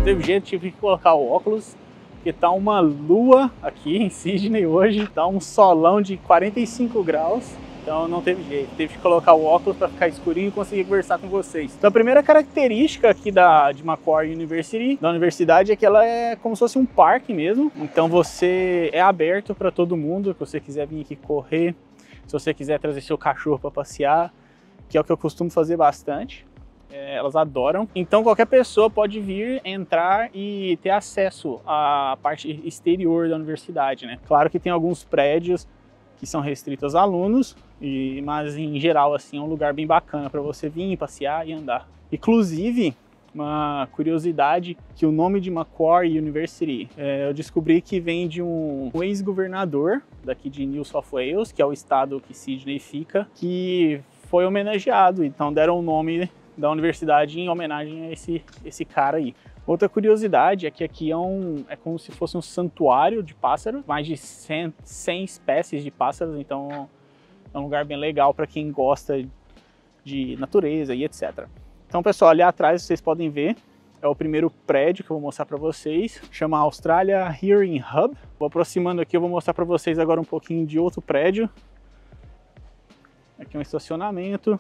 teve jeito, tive que colocar o óculos, porque tá uma lua aqui em Sydney hoje, tá um solão de 45 graus. Então não teve jeito, teve que colocar o óculos para ficar escurinho e conseguir conversar com vocês. Então a primeira característica aqui de Macquarie University, da universidade, é que ela é como se fosse um parque mesmo. Então você é aberto para todo mundo, se você quiser vir aqui correr, se você quiser trazer seu cachorro para passear, que é o que eu costumo fazer bastante. Elas adoram. Então qualquer pessoa pode vir, entrar e ter acesso à parte exterior da universidade, né? Claro que tem alguns prédios que são restritos aos alunos, mas em geral assim é um lugar bem bacana para você vir passear e andar. Inclusive, uma curiosidade, que o nome de Macquarie University, eu descobri que vem de um ex-governador daqui de New South Wales, que é o estado que Sydney fica, que foi homenageado, então deram o nome da universidade em homenagem a esse cara aí. Outra curiosidade é que aqui é como se fosse um santuário de pássaros, mais de 100 espécies de pássaros, então é um lugar bem legal para quem gosta de natureza e etc. Então, pessoal, ali atrás vocês podem ver, é o primeiro prédio que eu vou mostrar para vocês, chama Australia Hearing Hub. Vou aproximando aqui, eu vou mostrar para vocês agora um pouquinho de outro prédio. Aqui é um estacionamento.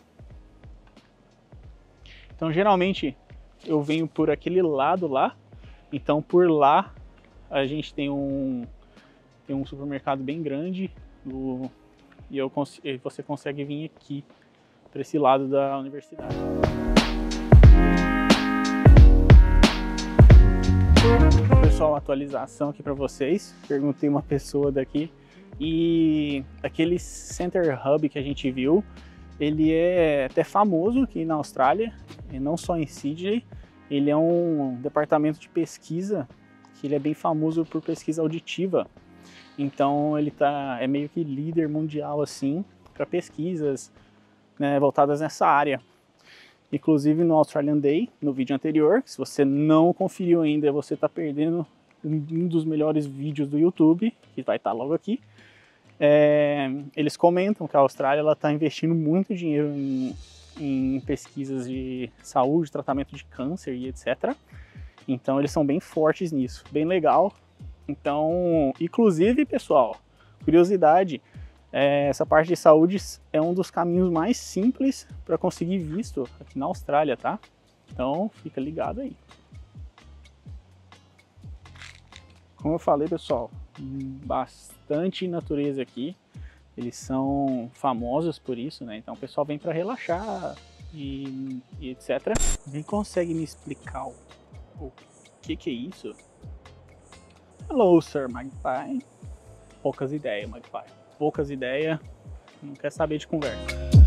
Então, geralmente, eu venho por aquele lado lá. Então, por lá, a gente tem um supermercado bem grande. E você consegue vir aqui, para esse lado da universidade. Pessoal, atualização aqui para vocês. Perguntei uma pessoa daqui. E aquele Center Hub que a gente viu, ele é até famoso aqui na Austrália, e não só em Sydney. Ele é um departamento de pesquisa, que ele é bem famoso por pesquisa auditiva. Então ele é meio que líder mundial assim, para pesquisas, né, voltadas nessa área. Inclusive no Australian Day, no vídeo anterior, se você não conferiu ainda, você está perdendo um dos melhores vídeos do YouTube, que vai estar logo aqui. Eles comentam que a Austrália está investindo muito dinheiro em pesquisas de saúde, tratamento de câncer e etc. Então eles são bem fortes nisso, bem legal. Então, inclusive, pessoal, curiosidade, essa parte de saúde é um dos caminhos mais simples para conseguir visto aqui na Austrália, tá? Então, fica ligado aí. Como eu falei, pessoal, bastante natureza aqui. Eles são famosos por isso, né? Então o pessoal vem para relaxar e etc. Nem consegue me explicar o que é isso? Hello, Sir Magpie. Poucas ideias, Magpie. Poucas ideias, não quer saber de conversa.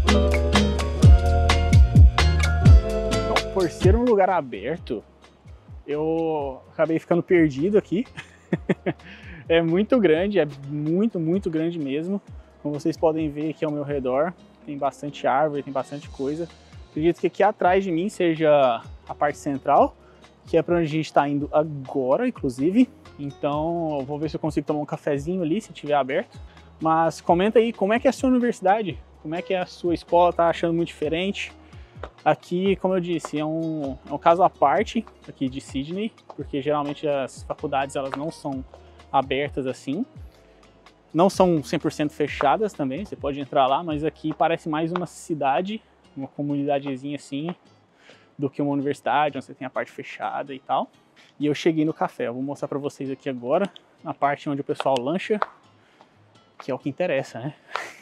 Então, por ser um lugar aberto, eu acabei ficando perdido aqui. É muito grande, é muito grande mesmo. Como vocês podem ver aqui ao meu redor, tem bastante árvore, tem bastante coisa. Acredito que aqui atrás de mim seja a parte central, que é para onde a gente está indo agora, inclusive. Então, eu vou ver se eu consigo tomar um cafezinho ali, se estiver aberto. Mas comenta aí, como é que é a sua universidade? Como é que é a sua escola? Tá achando muito diferente? Aqui, como eu disse, é um caso à parte aqui de Sydney, porque geralmente as faculdades elas não são abertas assim. Não são 100% fechadas também, você pode entrar lá, mas aqui parece mais uma cidade, uma comunidadezinha assim, do que uma universidade, onde você tem a parte fechada e tal. E eu cheguei no café, eu vou mostrar para vocês aqui agora, na parte onde o pessoal lancha, que é o que interessa, né?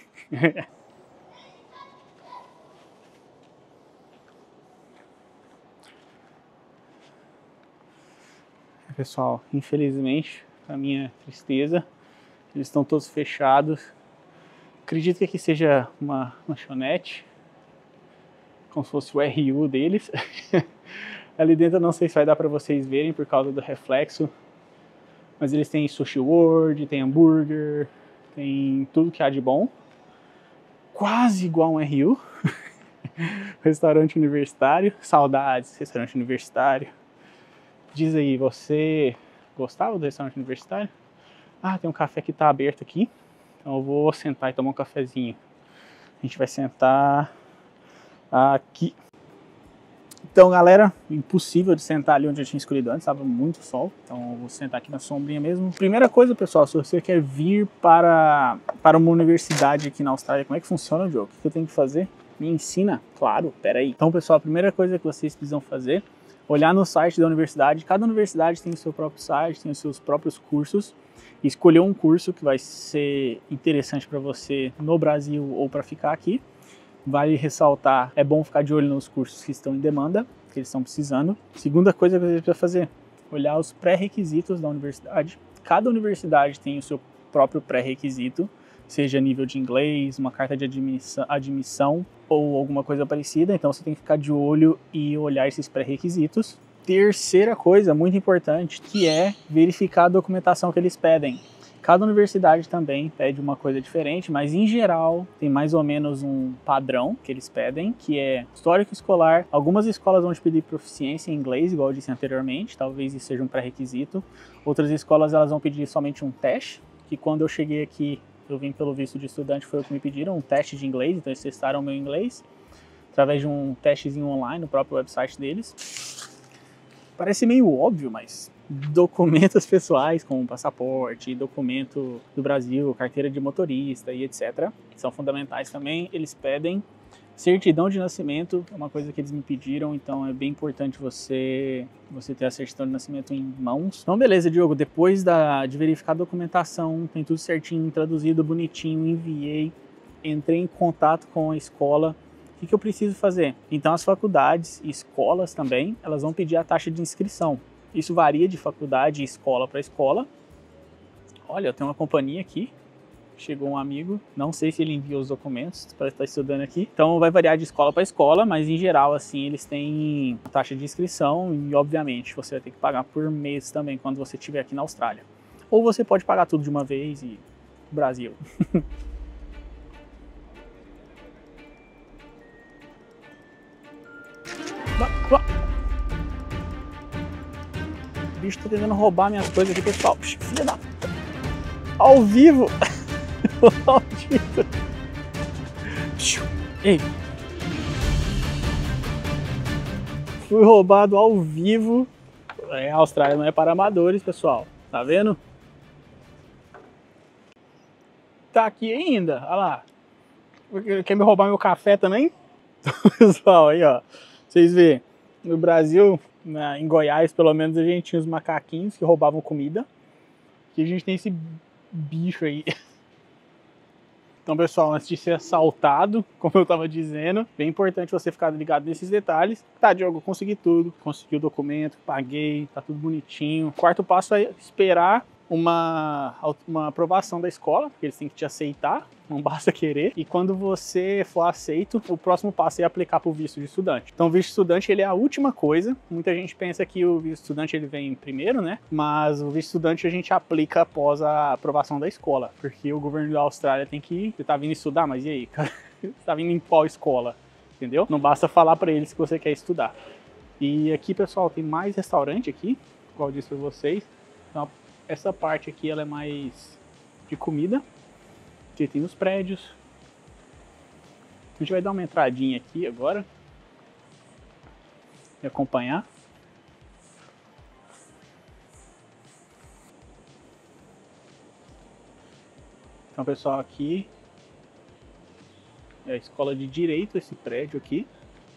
Pessoal, infelizmente, para minha tristeza, eles estão todos fechados. Acredito que aqui seja uma lanchonete, como se fosse o RU deles. Ali dentro eu não sei se vai dar para vocês verem por causa do reflexo, mas eles têm sushi world, tem hambúrguer, tem tudo que há de bom. Quase igual um RU. Restaurante universitário, saudades, restaurante universitário. Diz aí, você gostava do restaurante universitário? Ah, tem um café que tá aberto aqui, então eu vou sentar e tomar um cafezinho. A gente vai sentar aqui. Então, galera, impossível de sentar ali onde eu tinha escolhido antes, estava muito sol. Então, eu vou sentar aqui na sombrinha mesmo. Primeira coisa, pessoal, se você quer vir para uma universidade aqui na Austrália, como é que funciona o jogo? O que eu tenho que fazer? Me ensina? Claro, peraí. Então, pessoal, a primeira coisa que vocês precisam fazer, olhar no site da universidade. Cada universidade tem o seu próprio site, tem os seus próprios cursos. E escolher um curso que vai ser interessante para você no Brasil ou para ficar aqui. Vale ressaltar, é bom ficar de olho nos cursos que estão em demanda, que eles estão precisando. Segunda coisa que você precisa fazer, olhar os pré-requisitos da universidade. Cada universidade tem o seu próprio pré-requisito, seja nível de inglês, uma carta de admissão ou alguma coisa parecida. Então você tem que ficar de olho e olhar esses pré-requisitos. Terceira coisa, muito importante, que é verificar a documentação que eles pedem. Cada universidade também pede uma coisa diferente, mas em geral tem mais ou menos um padrão que eles pedem, que é histórico escolar. Algumas escolas vão te pedir proficiência em inglês, igual eu disse anteriormente, talvez isso seja um pré-requisito. Outras escolas elas vão pedir somente um teste, que quando eu cheguei aqui, eu vim pelo visto de estudante, foi o que me pediram, um teste de inglês, então eles testaram o meu inglês, através de um testezinho online no próprio website deles. Parece meio óbvio, mas documentos pessoais como passaporte, documento do Brasil, carteira de motorista e etc. são fundamentais também. Eles pedem certidão de nascimento, é uma coisa que eles me pediram, então é bem importante você ter a certidão de nascimento em mãos. Então beleza, Diogo, depois de verificar a documentação, tem tudo certinho, traduzido, bonitinho, enviei, entrei em contato com a escola. O que eu preciso fazer? Então as faculdades e escolas também, elas vão pedir a taxa de inscrição. Isso varia de faculdade e escola para escola. Olha, eu tenho uma companhia aqui. Chegou um amigo. Não sei se ele enviou os documentos para estar estudando aqui. Então vai variar de escola para escola, mas em geral assim eles têm a taxa de inscrição e obviamente você vai ter que pagar por mês também quando você estiver aqui na Austrália. Ou você pode pagar tudo de uma vez e Brasil. O bicho tá tentando roubar minhas coisas aqui, pessoal. Filha da... Ao vivo! Maldito! Ei! Fui roubado ao vivo. A Austrália não é para amadores, pessoal. Tá vendo? Tá aqui ainda. Olha lá. Quer me roubar meu café também? Pessoal, aí ó. Vocês vê, no Brasil, em Goiás, pelo menos a gente tinha os macaquinhos que roubavam comida. Aqui a gente tem esse bicho aí. Então, pessoal, antes de ser assaltado, como eu estava dizendo, bem importante você ficar ligado nesses detalhes. Tá, Diogo, consegui tudo. Consegui o documento, paguei, tá tudo bonitinho. O quarto passo é esperar uma aprovação da escola, porque eles têm que te aceitar, não basta querer. E quando você for aceito, o próximo passo é aplicar para o visto de estudante. Então o visto de estudante ele é a última coisa. Muita gente pensa que o visto de estudante ele vem primeiro, né? Mas o visto de estudante a gente aplica após a aprovação da escola, porque o governo da Austrália tem que... Você tá vindo estudar, mas e aí? Você tá vindo em qual escola? Entendeu? Não basta falar para eles que você quer estudar. E aqui, pessoal, tem mais restaurante aqui, igual eu disse para vocês. Então, essa parte aqui ela é mais de comida, que tem os prédios. A gente vai dar uma entradinha aqui agora e acompanhar. Então, pessoal, aqui é a escola de direito, esse prédio aqui.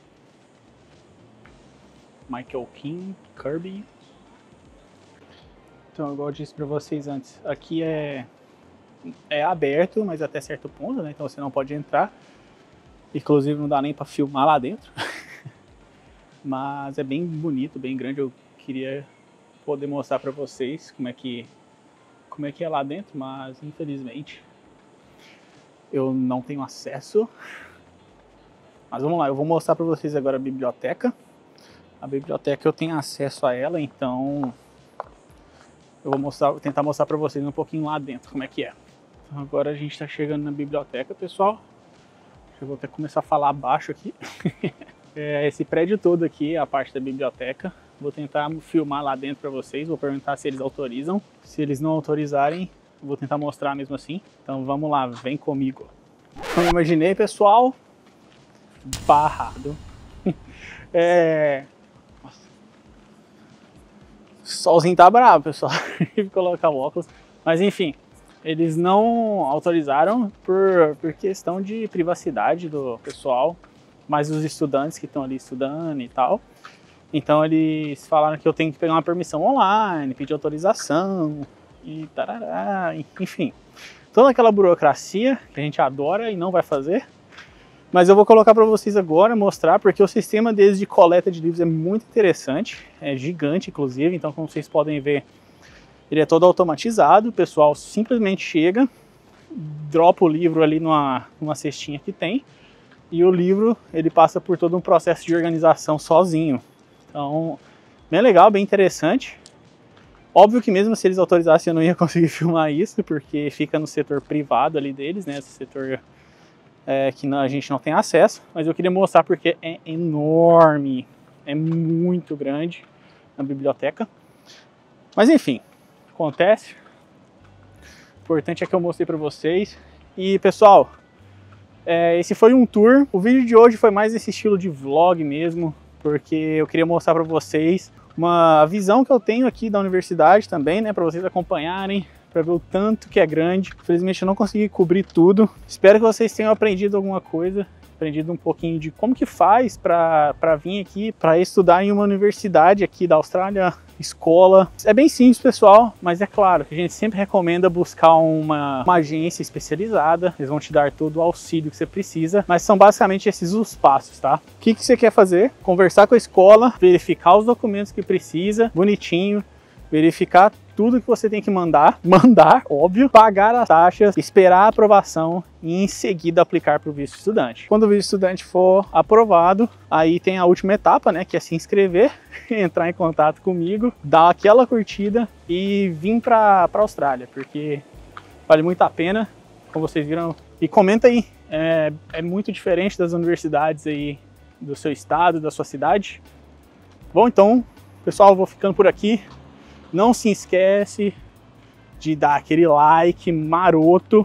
Michael King, Kirby. Então, igual eu disse para vocês antes, aqui é aberto, mas até certo ponto, né? Então você não pode entrar. Inclusive não dá nem para filmar lá dentro. Mas é bem bonito, bem grande. Eu queria poder mostrar para vocês como é que é lá dentro, mas infelizmente eu não tenho acesso. Mas vamos lá, eu vou mostrar para vocês agora a biblioteca. A biblioteca eu tenho acesso a ela, então eu vou tentar mostrar para vocês um pouquinho lá dentro como é que é. Então agora a gente está chegando na biblioteca, pessoal. Eu vou até começar a falar baixo aqui. Esse prédio todo aqui é a parte da biblioteca. Vou tentar filmar lá dentro para vocês. Vou perguntar se eles autorizam. Se eles não autorizarem, vou tentar mostrar mesmo assim. Então vamos lá, vem comigo. Como eu imaginei, pessoal, barrado. Nossa. O solzinho tá bravo, pessoal. Tive que colocar o óculos. Mas enfim, eles não autorizaram por questão de privacidade do pessoal, mas os estudantes que estão ali estudando e tal. Então eles falaram que eu tenho que pegar uma permissão online, pedir autorização e tarará, enfim. Toda aquela burocracia que a gente adora e não vai fazer. Mas eu vou colocar para vocês agora, mostrar, porque o sistema deles de coleta de livros é muito interessante. É gigante, inclusive, então como vocês podem ver, ele é todo automatizado. O pessoal simplesmente chega, dropa o livro ali numa cestinha que tem. E o livro, ele passa por todo um processo de organização sozinho. Então, bem legal, bem interessante. Óbvio que mesmo se eles autorizassem eu não ia conseguir filmar isso, porque fica no setor privado ali deles, né? Esse setor que a gente não tem acesso. Mas eu queria mostrar porque é enorme, é muito grande a biblioteca. Mas enfim, acontece. O importante é que eu mostrei para vocês. E pessoal, esse foi um tour. O vídeo de hoje foi mais esse estilo de vlog mesmo, porque eu queria mostrar para vocês uma visão que eu tenho aqui da universidade também, né, para vocês acompanharem, para ver o tanto que é grande. Infelizmente eu não consegui cobrir tudo. Espero que vocês tenham aprendido alguma coisa, aprendido um pouquinho de como que faz para vir aqui, para estudar em uma universidade aqui da Austrália, escola. É bem simples, pessoal, mas é claro que a gente sempre recomenda buscar uma agência especializada. Eles vão te dar todo o auxílio que você precisa, mas são basicamente esses os passos, tá? O que você quer fazer? Conversar com a escola, verificar os documentos que precisa, bonitinho, verificar tudo que você tem que mandar, óbvio, pagar as taxas, esperar a aprovação e em seguida aplicar para o visto estudante. Quando o visto estudante for aprovado, aí tem a última etapa, né, que é se inscrever, entrar em contato comigo, dar aquela curtida e vir para a Austrália, porque vale muito a pena, como vocês viram. E comenta aí, é muito diferente das universidades aí do seu estado, da sua cidade. Bom, então, pessoal, eu vou ficando por aqui. Não se esquece de dar aquele like maroto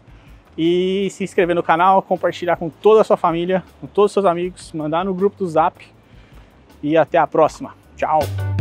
e se inscrever no canal, compartilhar com toda a sua família, com todos os seus amigos, mandar no grupo do Zap e até a próxima. Tchau!